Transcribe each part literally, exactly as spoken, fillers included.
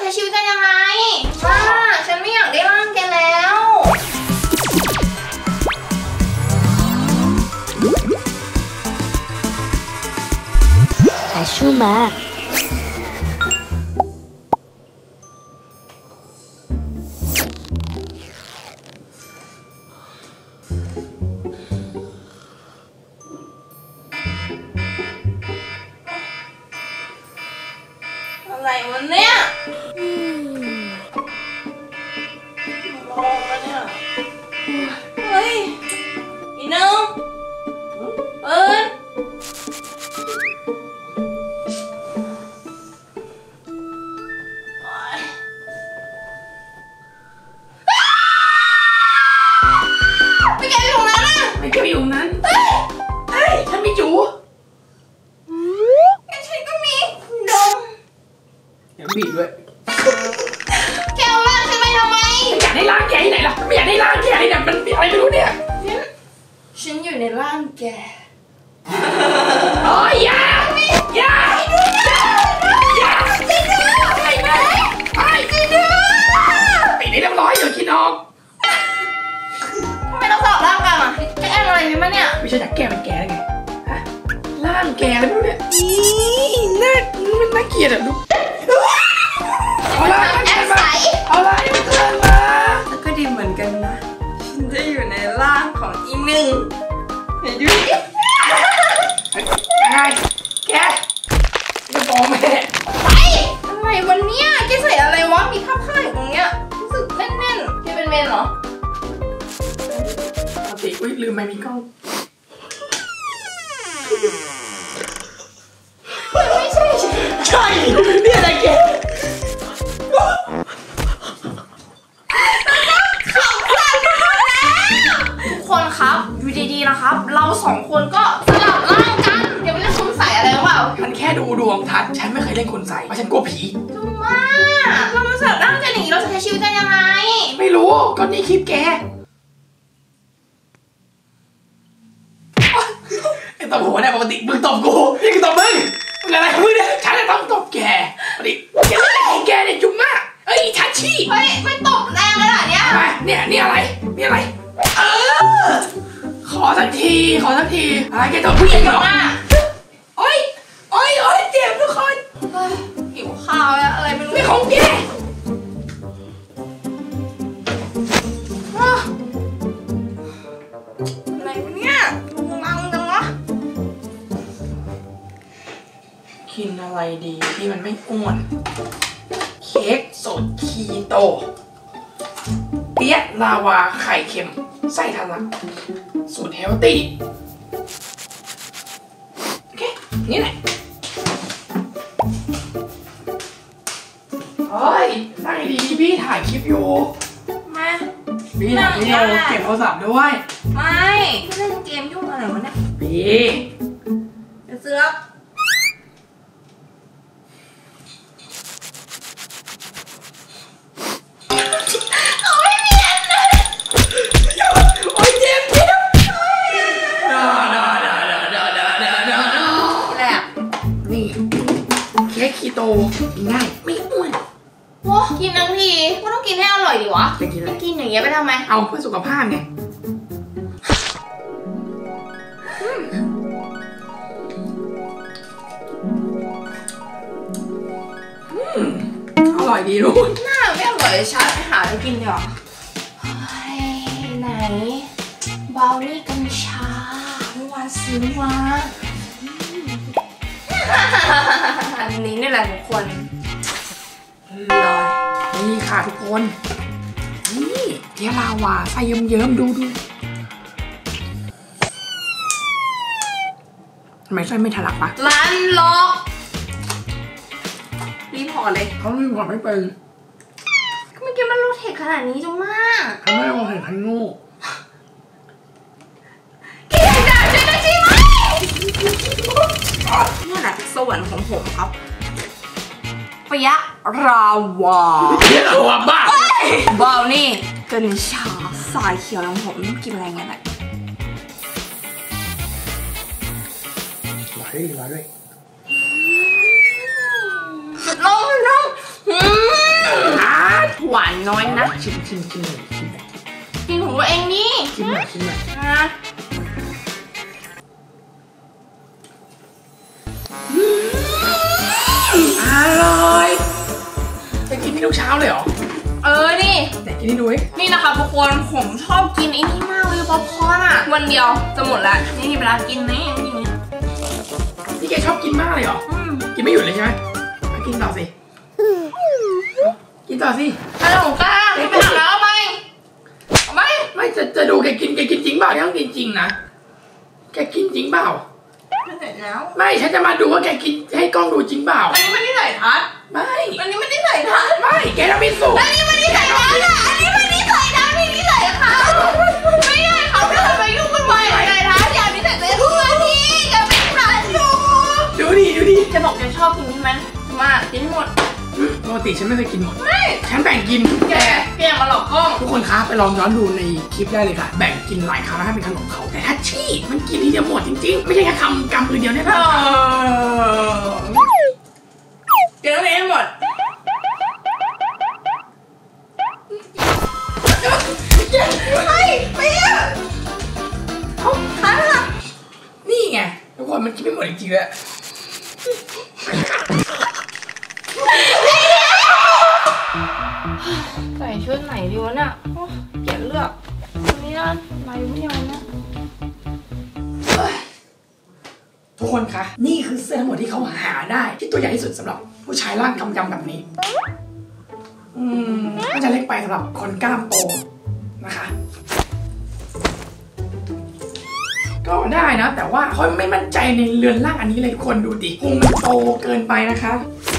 ช้ชีวิตกันยังไงว่าฉันไม่อยากได้ร่างแกแล้วแคชชูมาอะไรวะเนี่ยรอแล้วเนี่ยเฮ้ยอีนึงเอิญไม่แกอยู่นั้นอ่ะไม่แกอยู่นั้นเฮ้ยเฮ้ยฉันไม่จูงั้นฉันก็มีนมอย่าบีบด้วยแกเอาล่างฉันไปทำไมอยากได้ร่างแกที่ไหนล่ะไม่อยากได้ร่างแกเนี่ยมันอะไรไม่รู้เนี่ยฉันอยู่ในร่างแกโอ้ยยาอยาอยาจีดื้อไปไหนไปจีดื้อปีนี้เรียบร้อยอยู่คิดออกทำไมต้องสอบร่างกันอ่ะแกแอนอะไรนี่มั้ยเนี่ยไม่ใช่จากแกเป็นแกได้ไงฮะร่างแกอะไรไม่รู้เนี่ยนี่น่ามันน่าเกลียดอ่ะลูกเอาละแอนมาเอาละมันเกินมาแล้วก็ดีเหมือนกันนะฉันจะอยู่ในร่างของอีหนึ่งไหนดูดิไงแกจะบอกแม่ไปอะไรวันเนี้ยแกใส่อะไรวะมีผ้าผ้าอยู่ตรงเนี้ยรู้สึกแน่นๆแกเป็นเมนเหรอปกติอุ้ยลืมไม่มีกล้องไม่ใช่ใช่เนี่ยอะไรแกทุกคนครับอยู่ดีๆนะครับเราสองคนก็สลับร่างกันอย่าไปเล่นคุณใส่อะไรหรือเปล่าฉันแค่ดูดวงทัศน์ฉันไม่เคยเล่นคุณใส่เพราะฉันกลัวผีจุ๊บมาเรามาสลับร่างกันอย่างนี้เราจะใช้ชีวิตกันยังไงไม่รู้ก็นี่คลิปแกไอ้ตบหัวเนี่ยปกติมึงตบกูนี่คือตบมึงมึงอะไรของมึงเนี่ยฉันจะต้องตบแกปกติแกเล่นอะไรของแกเนี่ยจุ๊บมากเอ้ยชัดชี้เฮ้ยไม่ตบแรงเลยเหรอเนี่ยเนี่ยนี่อะไรนี่อะไรเออขอสักทีขอสักทีอะไรแกตบผู้หญิงเหรอโอ๊ยโอ๊ยโอ๊ยเจ็บทุกคนหิวข้าวแล้วอะไรไม่รู้ไม่ของแกอะไรวะเนี่ยมังจังวะกินอะไรดีที่มันไม่อ้วนเค้กสดคีโตเปี๊ยะลาวาไข่เค็มไส้ทะลักสูตรเฮลตี้โอเคนี่แหละเฮ้ยตั้งดีพี่ถ่ายคลิปอยู่มาพี่ถ่ายวิดีโอเก็บโทรศัพท์ด้วยไม่เล่นเกมยุ่งอะไรวะเนี่ยพี่จะเสือกเค้กคีโตง่ายไม่อ้วนโอ้กินทั้งทีก็ต้องกินให้อร่อยดิวะจะกินอะไรกินอย่างเงี้ยไปทำไมเอาเพื่อสุขภาพไงอร่อยดีลูกน่าไม่อร่อยชัดไปหาอะไรกินดีกว่าไหนบราวนี่กัญชาเมื่อวานซื้อมาอันนี้นี่แหละทุกคนเลยนี่ค่ะทุกคนนี่เดี๋ยวลาวาใส่เยิ้มๆดูดูทำไมไส้ไม่ทะลักปะร้านล็อกรีพอร์ตเลยเขารีพอร์ตไม่เป็นเมื่อกี้มันรู้เทคขนาดนี้จังมากเขาไม่ได้มองเห็นใครโง่แกด่าฉันนะใช่ไหมนี่แหละสวรรค์ของผมครับเปี๊ยะราวาเปี๊ยะราวาบ้าบราวนี่กัญชาสายเขียวของผมกินอะไรเงี้ยแหละหวานด้วยหวานด้วยลองลองหวานน้อยนะชิมชิมชิมหน่อยชิมหน่อยกินของตัวเองนี่ชิมหน่อยชิมหน่อยนะอร่อยจะกินนี่ทุกเช้าเลยเหรอเออนี่ไหนกินนี่ดูดินี่นะคะทุกคนผมชอบกินไอ้นี่มากเลยป๊อปคอร์นอ่ะวันเดียวจะหมดแล้วนี่เวลากินนี่อย่างนี้นี่แกชอบกินมากเลยเหรอกินไม่หยุดเลยใช่ไหมกินต่อสิกินต่อสิอะไรของกล้าไปหาแล้วเอาไปเอาไปไม่จะจะดูแกกินแกกินจริงเปล่าต้องกินจริงนะแกกินจริงเปล่าไม่เสร็จแล้วไม่ฉันจะมาดูว่าแกกินให้กล้องดูจริงเปล่าอันนี้ไม่ได้ใส่ทัดไม่อันนี้ไม่ได้ใส่ทัดไม่แกต้องพิสูจน์อันนี้ไม่ได้ใส่ทัดอ่ะอันนี้ไม่ได้ใส่ทัดไม่ได้ใส่ค่ะไม่ได้เขาจะทำไมยุ่งกันไปใส่ทัดอย่างนี้ใส่เต็มทุกนาทีแกไม่ทันอยู่ดูดิดูดิจะบอกแกชอบกินใช่ไหมมากินหมดปกติฉันไม่เคยกินหมดไม่ฉันแบ่งกินแกแกมาหลอกกล้องทุกคนคะไปลองย้อนดูในคลิปได้เลยค่ะแบ่งกินหลายครั้งแล้วให้เป็นขนมเขาแต่ถ้าชี่มันกินทีเดียวหมดจริงๆไม่ใช่แค่คำกำมือเดียวแน่นอนแกต้องเลี้ยงหมดไม่ไม่อะเขาทันละนี่ไงทุกคนมันกินไม่หมดจริงๆเลยใส่ชุดไหนดีวะเนี่ยเปลี่ยนเลือกอันนี้นะลายไม่ยอมนะทุกคนคะนี่คือเสื้อทั้งหมดที่เขาหาได้ที่ตัวใหญ่ที่สุดสำหรับผู้ชายร่างกำยำแบบนี้อืมก็จะเล็กไปสำหรับคนกล้ามโตนะคะก็ได้นะแต่ว่าเขาไม่มั่นใจในเรือนร่างอันนี้เลยทุกคนดูดิพุงมันโตเกินไปนะคะ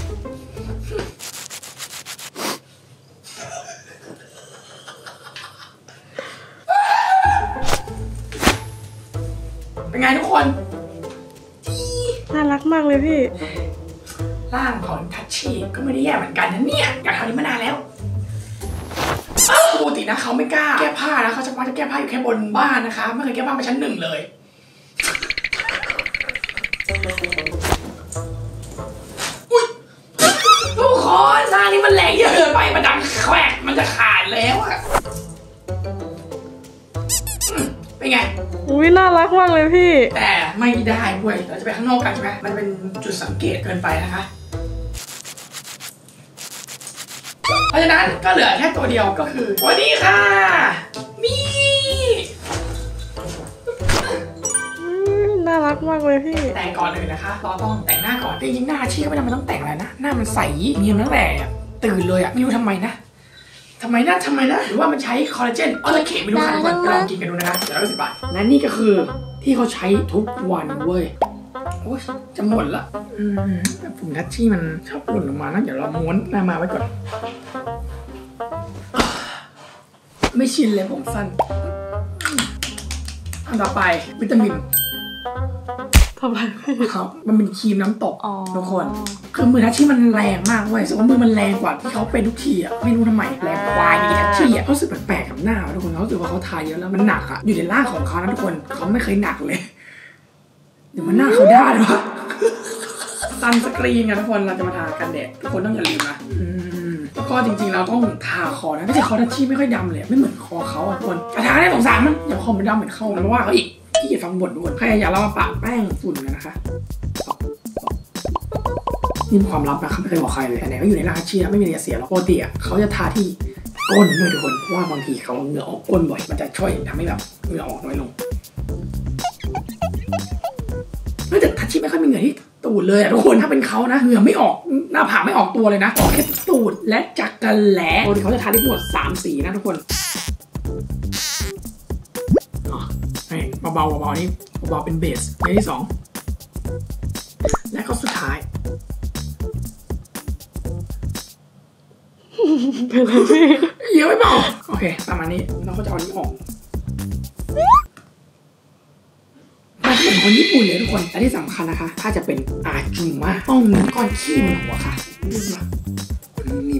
เป็นไงทุกคนน่ารักมากเลยพี่ร่างของทัชชี่ก็ไม่ได้แย่เหมือนกันนะเนี่ยอยากทำนี้มานานแล้วปกตินะเขาไม่กล้าแก้ผ้านะเขาจะมาจะแก้ผ้าอยู่แค่บนบ้านนะคะไม่เคยแก้ผ้าไปชั้นหนึ่งเลยอุ้ยทุกคนร่างนี้มันแรงเยอะเกินไปมันดังแควกมันจะขาดแล้วอะเป็นไงอุ้ยน่ารักมากเลยพี่แต่ไม่ได้เว้ยเราจะไปข้างนอกกันใช่ไหมมันเป็นจุดสังเกตเกินไปนะคะเพราะฉะนั้นก็เหลือแค่ตัวเดียวก็คือตัวนี้ค่ะนี่น่ารักมากเลยพี่แต่ก่อนเลยนะคะเราต้องแต่งหน้าก่อนจริงๆหน้าชี้ก็ไม่จำเป็นต้องแต่งอะไรนะหน้ามันใสเนียนตั้งแต่ตื่นเลยอะไม่รู้ทำไมนะทำไมนะทำไมนะหรือว่ามันใช้คอลลาเจนเอาตะเข็บไปดูค่ะทุกคนไปลองกินกันดูนะคะเดี๋ยวเราสิบบาทและนี่ก็คือที่เขาใช้ทุกวันเว้ยโอ้ยจะหมดละอืมแต่ผมทัชชี่มันชอบหล่นลงมานะเดี๋ยวเราม้วนหน้ามาไว้ก่อนไม่ชินเลยผมสั้นอันต่อไปวิตามินทำไมครับมันเป็นครีมน้ำตกทุกคนคือมือทัชชี่มันแรงมากเว้ยสมมติมือมันแรงกว่าที่เขาเป็นทุกทีอ่ะไม่รู้ทำไมแรงควายอย่างนี้ทัชชี่อ่ะเขาสึกแปลกๆกับหน้าทุกคนเขาสึกว่าเขาทาเยอะแล้วมันหนักอ่ะอยู่ในร่างของเขานะทุกคนเขาไม่เคยหนักเลยเดี๋ยวมันหน้าเขาได้หรอซันสกรีนกันทุกคนเราจะมาทากันแดดทุกคนต้องอย่าลืมนะแล้วก็จริงๆเราต้องทาคอนะไม่ใช่คอทัชชี่ไม่ค่อยดำเลยไม่เหมือนคอเขาอ่ะทุกคนทาได้สงสารมันอย่าคอมันดำเหมือนเขาเพราะว่าเขาอีกที่อย่าฟังบ่นทุกคนใครอยากเรามาปะแป้งฝุ่นกันนะคะนี่เป็นความลับนะเขาไม่เคยบอกใครเลยแต่ไหนก็อยู่ในร่างทัชชี่ไม่มีอะไรเสียหรอกปกติอ่ะเขาจะทาที่ก้นด้วยทุกคนเพราะว่าบางทีเขาเหงื่อออกก้นบ่อยมันจะช่วยทำให้แบบเหงื่อออกน้อยลงแต่ทัชชี่ไม่ค่อยมีเหงื่อที่ตูดเลยอะทุกคนถ้าเป็นเขานะเหงื่อไม่ออกหน้าผากไม่ออกตัวเลยนะออกแค่ตูดและจักรแหลปกติเขาจะทาได้ทั้งหมดสามสีนะทุกคนเบาๆเบาๆนี่เบาๆเป็นเบสในที่สองและก็สุดท้ายเป็นไรพี่เยอะไม่เบาโอเคประมาณนี้เราก็จะเอานี้ออกมาเป็นคนญี่ปุ่นเลยทุกคนแต่ที่สำคัญนะคะถ้าจะเป็นอาจุมะต้องมีก้อนขี้บนหัวค่ะนี่มานี่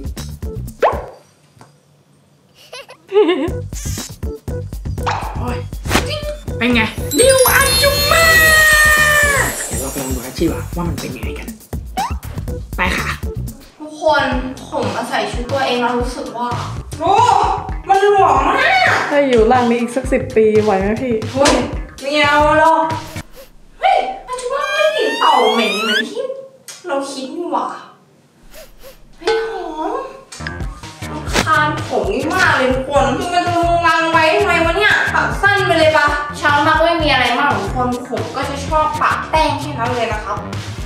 โอ้ยเป็นไงนิวอาจุมะเดี๋ยวเราไปลองดูอาชีพว่ามันเป็นยังไงกันไปค่ะทุกคคนผมมาใส่ชุดตัวเองแล้วรู้สึกว่าโอ้มันหลวมมากถ้าอยู่ร่างนี้อีกสักสิบปีไหวไหมพี่เฮ้ยไม่เอาหรอกเฮ้ยอาจจะว่าไม่กลิ่นเต่าเหม็นเหมือนที่เราคิดนี่หว่าเฮ้ยหอมรำคาญผมนี่มากเลยทุกคนมันจะลงรังไว้ทำไมวะเนี่ยปักสั้นไปเลยปะเช้ามาก็ไม่มีอะไรมากทุกคนผมก็จะชอบปะแป้งแค่นั้นเลยนะครับ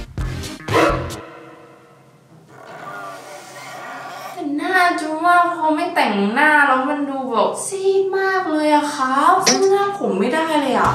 แต่หน้าจูว่าพอไม่แต่งหน้าแล้วมันดูแบบซีดมากเลยอะครับซึ่งหน้าผมไม่ได้เลยอะ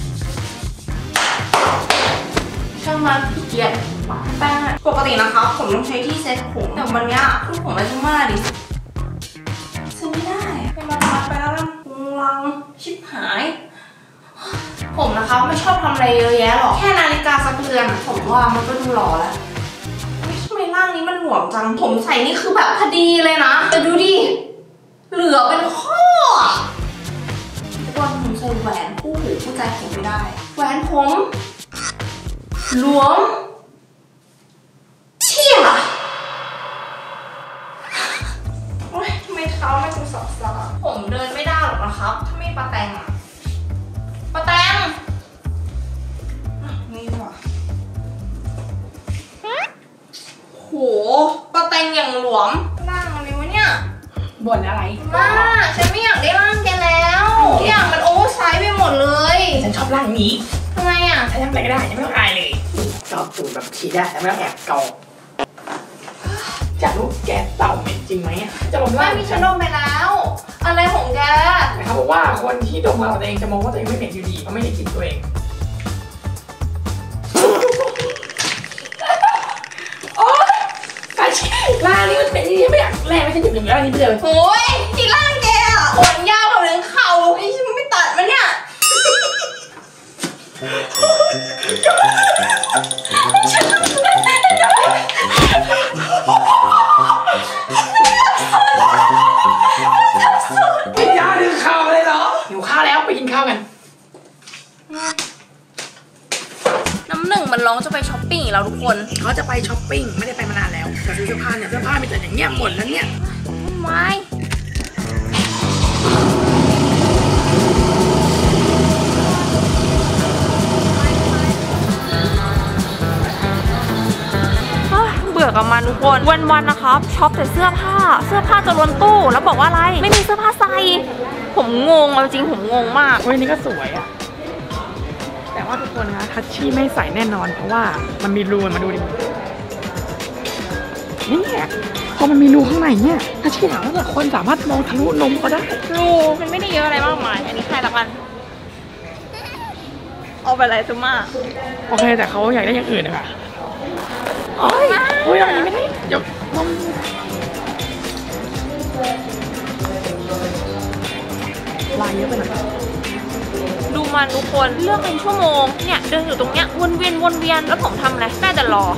ช่างมันขี้เกียจปะแป้งปกตินะคะผมต้องใช้ที่เซ็ตผมแต่วันนี้คือผมไม่ชุ่มมากดิซื้อไม่ได้ไปมามัดไปแล้วนะลังชิบหายผมนะคะไม่ชอบทำอะไรเยอะแยะหรอกแค่นาฬิกาสักเรือนผมว่ามันก็ดูหล่อแล้วทำไมร่างนี้มันหลวมจังผมใส่นี่คือแบบพอดีเลยนะแต่ดูดิเหลือเป็นข้อทุกวันผมใส่แหวนคู่หูคู่ใจผมไม่ได้แหวนผมหลวมเชี่ยโอ๊ยทำไมเท้าไม่ดูสับสนผมเดินไม่ได้หรอกนะครับถ้าไม่ปะแตงอะปะแตงนี่ว่ะโหปะแตงอย่างหลวมร่างอะไรวะเนี่ยบ่นอะไรมาฉันไม่อยากได้ร่างแกแล้วทุกอย่างมันโอเวอร์ไซส์ไปหมดเลยฉันชอบร่างนี้ทำไมอ่ะฉันทำอะไรก็ได้ฉันไม่ต้องอายเลยชอบสูตรแบบฉีดได้แต่ไม่ต้องแอบเกาจะรู้แกเต่าเหม็นจริงไหมจะบอกว่าไม่มีฉันดมไปแล้วอะไรของแกแต่เขาบอกว่าคนที่ดมเราตัวเองจะมองว่าตัวเองไม่เหม็นอยู่ดีเพราะไม่ได้กลิ่นตัวเองโอ๊ยปาชิร่างนี้มันเป็นที่ไม่อยากแรงไม่ใช่หยุดหนึ่งร่างนี้ไปเลยโอ้ยที่ร่างแกอ่ะขนยาวถึงเข่าไอ้ฉันไม่ตัดมันเนี่ยไม่ยาดึงข้าวเลยเหรอหิวข้าวแล้วไปกินข้าวกันน้ำหนึ่งมันร้องจะไปช้อปปิ้งอีกแล้วทุกคนเขาจะไปช้อปปิ้งไม่ได้ไปมานานแล้วแต่ซื้อเสื้อผ้าเนี่ยเสื้อผ้ามีแต่อย่างเงี้ยหมดแล้วเนี่ยไม่เบื่อกับมันทุกคนวันๆนะครับช็อปแต่เสื้อผ้าเสื้อผ้าจะล้นตู้แล้วบอกว่าอะไรไม่มีเสื้อผ้าใส่ผมงงเอาจริงผมงงมากเว้ยนี่ก็สวยอะแต่ว่าทุกคนนะทัชชี่ไม่ใส่แน่นอนเพราะว่ามันมีรูมาดูดินี่พอมันมีรูข้างในเนี่ยทัชชี่ถามว่าคนสามารถมองทะลุนมก็ได้รูมันไม่ได้เยอะอะไรมากมายอันนี้ใครละกันเอาไปอะไรซูมาโอเคแต่เขาอยากได้อย่างอื่นนะคะโอ้ยโอ้ยอย่างนี้ไม่ได้เดี๋ยวนมลายเยอะไปหน่อยดูมันทุกคนเลือกเป็นชั่วโมงเนี่ยเดินอยู่ตรงเนี้ยวนเวียนวนเวียนแล้วผมทำอะไรแค่แต่รอ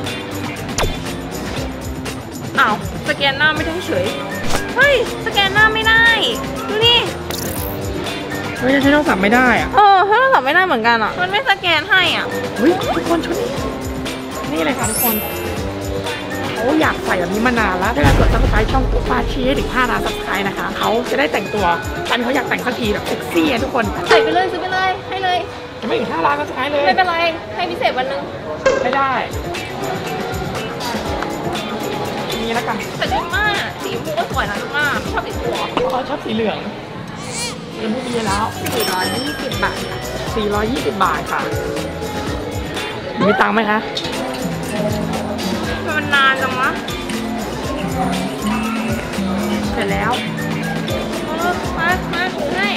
อ้าวสแกนหน้าไม่ได้เฉยเฮ้ยสแกนหน้าไม่ได้ดูนี่เฮ้ยใช้โทรศัพท์ไม่ได้อะเออใช้โทรศัพท์ไม่ได้เหมือนกันอ่ะมันไม่สแกนให้อ่ะเฮ้ยทุกคนชุดนี้นี่เลยค่ะทุกคนเขาอยากใส่แบบนี้มานานแล้วถ้าเกิดซับสไครต์ช่องปุ๊บปาชีถึงห้าล้านซับสไครต์นะคะเขาจะได้แต่งตัวตอนนี้เขาอยากแต่งสักทีแบบเซ็กซี่ทุกคนใส่ไปเลยซื้อไปเลยให้เลยจะไม่ถึงห้าล้านซับสไครต์เลยไม่เป็นไรให้พิเศษวันนึงไม่ได้นี่แล้วกันแต่ดีมากสีม่วงก็สวยนะมากชอบสีม่วงเขาชอบสีเหลืองเรื่องพวกนี้แล้วสี่ร้อยยี่สิบบาทสี่ร้อยยี่สิบบาทค่ะมีตังค์ไหมคะมันนานจังวะเสร็จแล้วมามาถูให้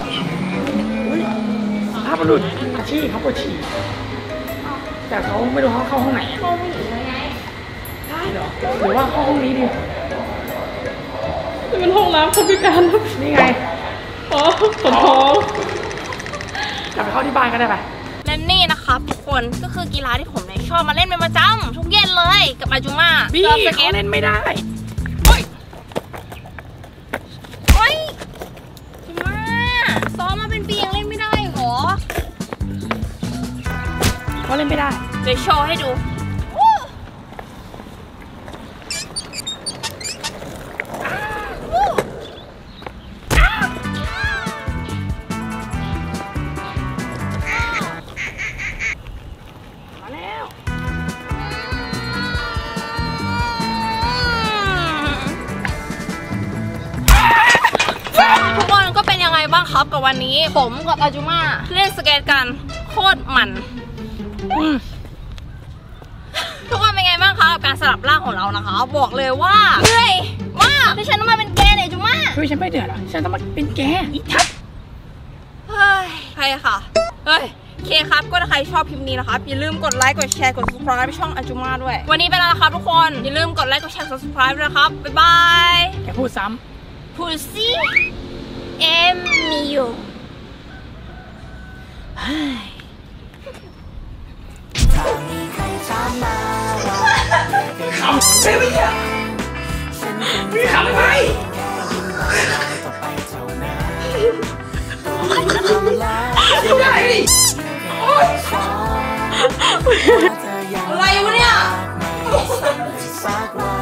ภาพบุรุษอาชีพเขาปวดฉี่แต่เขาไม่รู้เขาเข้าห้องไหนเข้าผู้หญิงยังไงได้เหรอหรือว่าเข้าห้องนี้ดินี่มันห้องน้ำคนพิการนี่ไงอ๋อขนท้องกลับไปเข้าที่บ้านก็ได้ไปและนี่นะครับทุกคนก็คือกีฬาที่ผมเนี่ยชอบมาเล่นเป็นประจำทุกเย็นเลยกับอาจุม่าบี้เขาเล่นไม่ได้โอ้ยโอ้ยอาจุม่าซ้อมมาเป็นปียังเล่นไม่ได้หรอเขาเล่นไม่ได้เดี๋ยวโชว์ให้ดูนะครับกับวันนี้ผมกับอาจุมาเล่นสเก็ตกันโคตรมันทุกคนเป็นไงบ้างคะกับการสลับร่างของเรานะคะบอกเลยว่าเหนื่อยมากที่ฉันต้องมาเป็นแกเนี่ยจุมาเฮ้ยฉันไม่เดือดหรอฉันต้องมาเป็นแกอีทับเฮ้ยใครค่ะเฮ้ยโอเคครับก็ถ้าใครชอบคลิปนี้นะครับอย่าลืมกดไลค์กดแชร์กด ซับสไครบ์ ช่องอาจุมาด้วยวันนี้ไปแล้วนะครับทุกคนอย่าลืมกดไลค์กดแชร์กด ซับสไครบ์ ด้วยนะครับบ๊ายบายแกพูดซ้ำพูดสิเอมิโยขำเสียไปเนี่ยพี่ขำทำไมทำไมอะไรวะเนี่ย